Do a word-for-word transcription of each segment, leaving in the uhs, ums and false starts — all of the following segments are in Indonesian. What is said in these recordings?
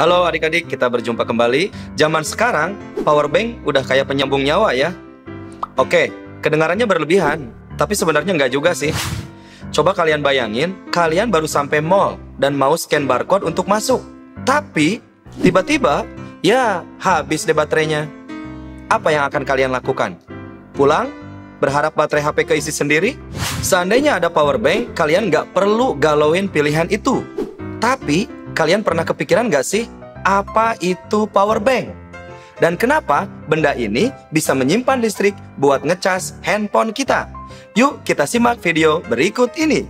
Halo adik-adik, kita berjumpa kembali. Zaman sekarang, power bank udah kayak penyambung nyawa ya. Oke, kedengarannya berlebihan, tapi sebenarnya nggak juga sih. Coba kalian bayangin, kalian baru sampai mall dan mau scan barcode untuk masuk. Tapi, tiba-tiba, ya habis deh baterainya. Apa yang akan kalian lakukan? Pulang? Berharap baterai H P keisi sendiri? Seandainya ada power bank, kalian nggak perlu galauin pilihan itu. Tapi, kalian pernah kepikiran nggak sih, apa itu power bank? Dan kenapa benda ini bisa menyimpan listrik buat ngecas handphone kita? Yuk kita simak video berikut ini.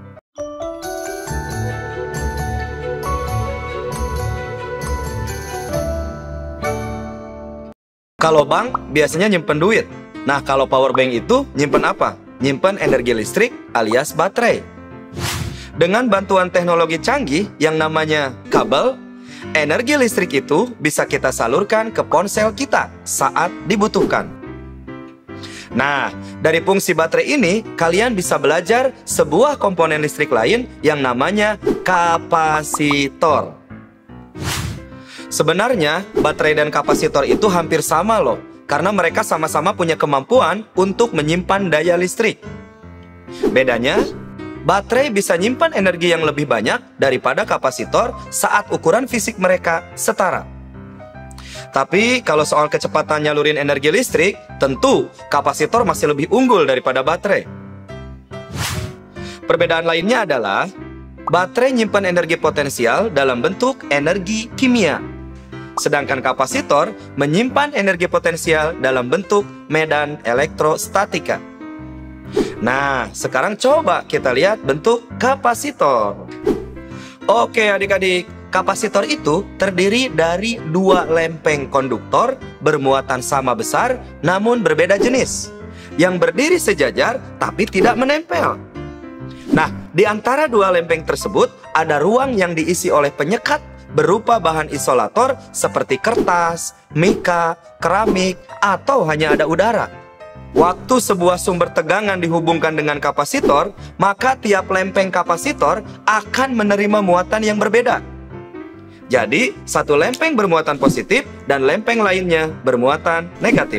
Kalau bank biasanya nyimpen duit. Nah, kalau power bank itu nyimpen apa? Nyimpen energi listrik alias baterai. Dengan bantuan teknologi canggih yang namanya kabel, energi listrik itu bisa kita salurkan ke ponsel kita saat dibutuhkan. Nah, dari fungsi baterai ini, kalian bisa belajar sebuah komponen listrik lain yang namanya kapasitor. Sebenarnya, baterai dan kapasitor itu hampir sama loh, karena mereka sama-sama punya kemampuan untuk menyimpan daya listrik. Bedanya, baterai bisa nyimpan energi yang lebih banyak daripada kapasitor saat ukuran fisik mereka setara. Tapi kalau soal kecepatan nyalurin energi listrik, tentu kapasitor masih lebih unggul daripada baterai. Perbedaan lainnya adalah baterai nyimpan energi potensial dalam bentuk energi kimia, sedangkan kapasitor menyimpan energi potensial dalam bentuk medan elektrostatika. Nah, sekarang coba kita lihat bentuk kapasitor. Oke adik-adik, kapasitor itu terdiri dari dua lempeng konduktor bermuatan sama besar namun berbeda jenis, yang berdiri sejajar tapi tidak menempel. Nah, di antara dua lempeng tersebut ada ruang yang diisi oleh penyekat berupa bahan isolator seperti kertas, mika, keramik, atau hanya ada udara. Waktu sebuah sumber tegangan dihubungkan dengan kapasitor, maka tiap lempeng kapasitor akan menerima muatan yang berbeda. Jadi, satu lempeng bermuatan positif dan lempeng lainnya bermuatan negatif.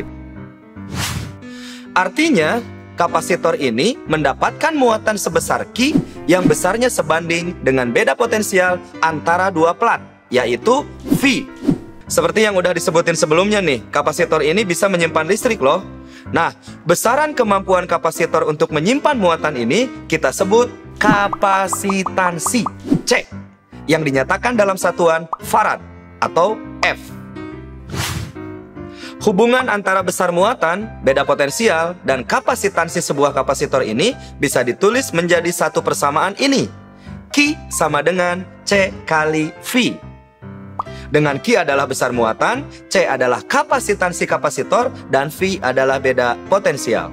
Artinya, kapasitor ini mendapatkan muatan sebesar Q yang besarnya sebanding dengan beda potensial antara dua plat, yaitu V. Seperti yang udah disebutin sebelumnya nih, kapasitor ini bisa menyimpan listrik loh. Nah, besaran kemampuan kapasitor untuk menyimpan muatan ini kita sebut kapasitansi C, yang dinyatakan dalam satuan farad atau F. Hubungan antara besar muatan, beda potensial, dan kapasitansi sebuah kapasitor ini bisa ditulis menjadi satu persamaan ini. Q sama dengan C kali V. Dengan Q adalah besar muatan, C adalah kapasitansi kapasitor, dan V adalah beda potensial.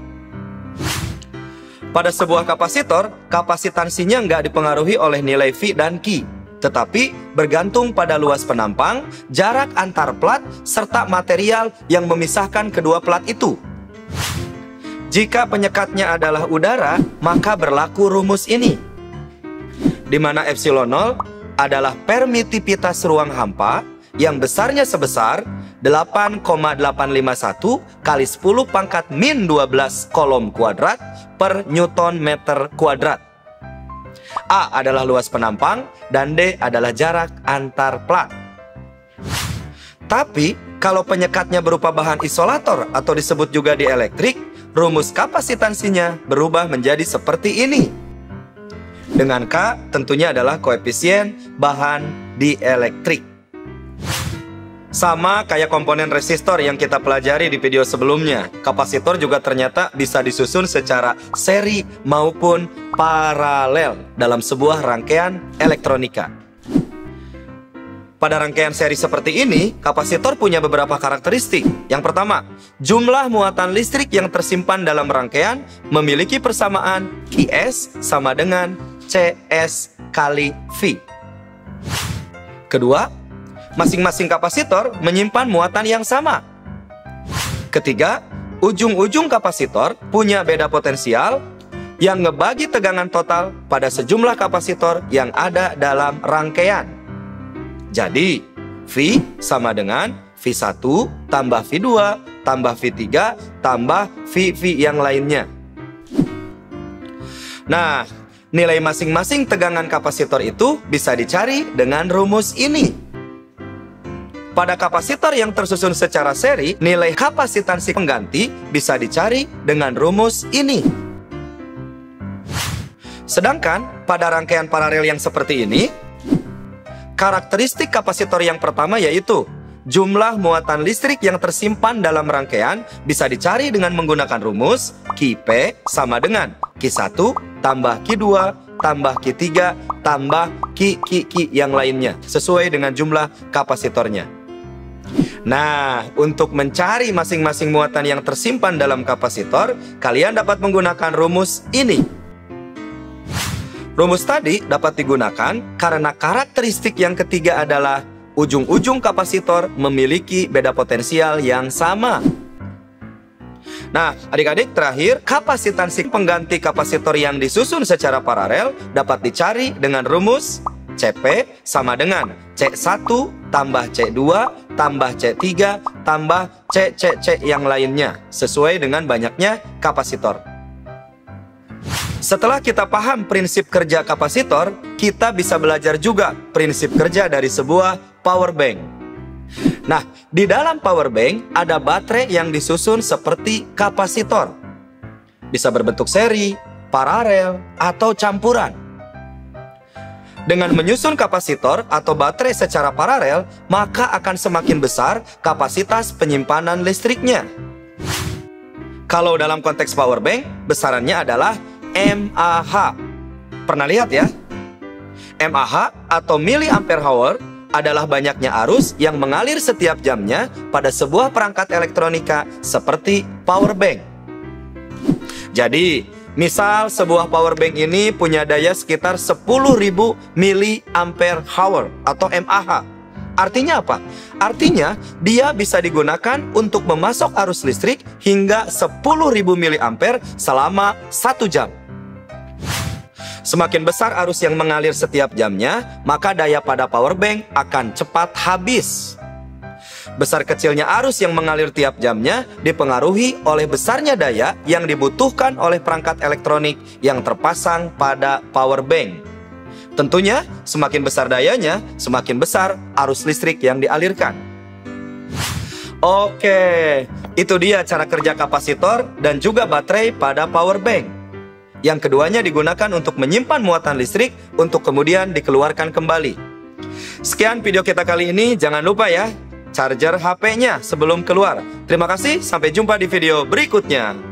Pada sebuah kapasitor, kapasitansinya nggak dipengaruhi oleh nilai V dan Q, tetapi bergantung pada luas penampang, jarak antar plat, serta material yang memisahkan kedua plat itu. Jika penyekatnya adalah udara, maka berlaku rumus ini, di mana epsilon nol adalah permitivitas ruang hampa yang besarnya sebesar delapan koma delapan lima satu kali sepuluh pangkat min dua belas kolom kuadrat per newton meter kuadrat. A adalah luas penampang dan D adalah jarak antar plat. Tapi kalau penyekatnya berupa bahan isolator atau disebut juga dielektrik, rumus kapasitansinya berubah menjadi seperti ini. Dengan K tentunya adalah koefisien bahan dielektrik. Sama kayak komponen resistor yang kita pelajari di video sebelumnya, kapasitor juga ternyata bisa disusun secara seri maupun paralel dalam sebuah rangkaian elektronika. Pada rangkaian seri seperti ini, kapasitor punya beberapa karakteristik. Yang pertama, jumlah muatan listrik yang tersimpan dalam rangkaian memiliki persamaan Qs sama dengan Cs kali V. Kedua, masing-masing kapasitor menyimpan muatan yang sama. Ketiga, ujung-ujung kapasitor punya beda potensial yang ngebagi tegangan total pada sejumlah kapasitor yang ada dalam rangkaian. Jadi, V sama dengan V satu tambah V dua tambah V tiga tambah V V yang lainnya. Nah, nilai masing-masing tegangan kapasitor itu bisa dicari dengan rumus ini. Pada kapasitor yang tersusun secara seri, nilai kapasitansi pengganti bisa dicari dengan rumus ini. Sedangkan pada rangkaian paralel yang seperti ini, karakteristik kapasitor yang pertama yaitu jumlah muatan listrik yang tersimpan dalam rangkaian bisa dicari dengan menggunakan rumus Q P sama dengan Q satu tambah Q dua tambah Q tiga tambah Q Q Q yang lainnya sesuai dengan jumlah kapasitornya. Nah, untuk mencari masing-masing muatan yang tersimpan dalam kapasitor, kalian dapat menggunakan rumus ini. Rumus tadi dapat digunakan karena karakteristik yang ketiga adalah ujung-ujung kapasitor memiliki beda potensial yang sama. Nah, adik-adik, terakhir, kapasitansi pengganti kapasitor yang disusun secara paralel dapat dicari dengan rumus C P sama dengan C satu tambah C dua tambah C tiga tambah C C C yang lainnya sesuai dengan banyaknya kapasitor. Setelah kita paham prinsip kerja kapasitor, kita bisa belajar juga prinsip kerja dari sebuah power bank. Nah, di dalam power bank ada baterai yang disusun seperti kapasitor. Bisa berbentuk seri, paralel, atau campuran. Dengan menyusun kapasitor atau baterai secara paralel, maka akan semakin besar kapasitas penyimpanan listriknya. Kalau dalam konteks power bank, besarannya adalah mAh. Pernah lihat ya? mAh atau milliampere hour adalah banyaknya arus yang mengalir setiap jamnya pada sebuah perangkat elektronika seperti power bank. Jadi, misal sebuah power bank ini punya daya sekitar sepuluh ribu milliampere hour atau mAh. Artinya apa? Artinya dia bisa digunakan untuk memasok arus listrik hingga sepuluh ribu miliampere selama satu jam. Semakin besar arus yang mengalir setiap jamnya, maka daya pada power bank akan cepat habis. Besar kecilnya arus yang mengalir tiap jamnya dipengaruhi oleh besarnya daya yang dibutuhkan oleh perangkat elektronik yang terpasang pada power bank. Tentunya, semakin besar dayanya, semakin besar arus listrik yang dialirkan. Oke, itu dia cara kerja kapasitor dan juga baterai pada power bank. Yang keduanya digunakan untuk menyimpan muatan listrik untuk kemudian dikeluarkan kembali. Sekian video kita kali ini, jangan lupa ya, charger H P-nya sebelum keluar. Terima kasih, sampai jumpa di video berikutnya.